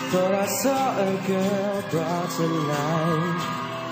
Thought I saw a girl brought to life.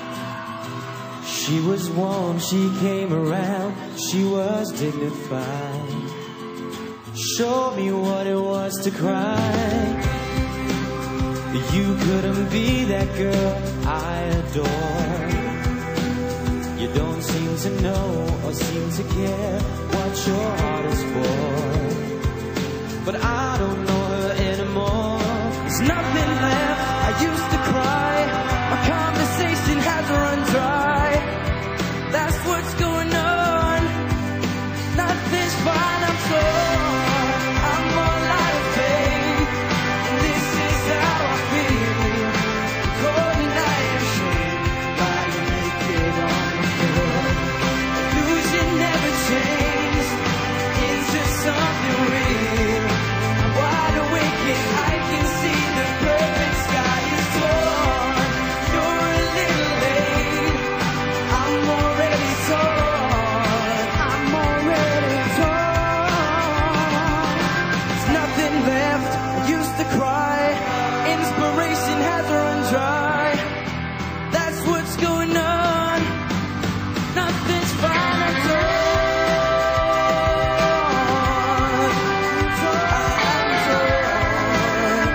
She was warm, she came around, she was dignified. Showed me what it was to cry. You couldn't be that girl I adore. You don't seem to know or seem to care what your heart is for. But I don't know her anymore. There's nothing left, I used to cry. My conversation has run dry. That's what's going on. Nothing's fine, I'm torn. I'm all out of faith, and this is how I feel. Cold and I am ashamed, lying naked on the floor. Illusion never changed into something real. I'm wide awake and I can see the perfect sky is torn. You're a little late, I'm already torn. I'm already torn. There's nothing left, I used to cry. Inspiration has run dry. That's what's going on. Nothing's fine, I'm torn. I'm torn.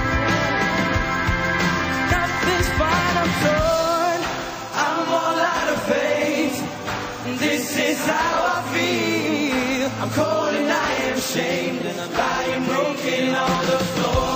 Nothing's fine, I'm torn. I'm all out of faith, and this is how I feel. I'm cold and I am ashamed, and I'm lying broken on the floor.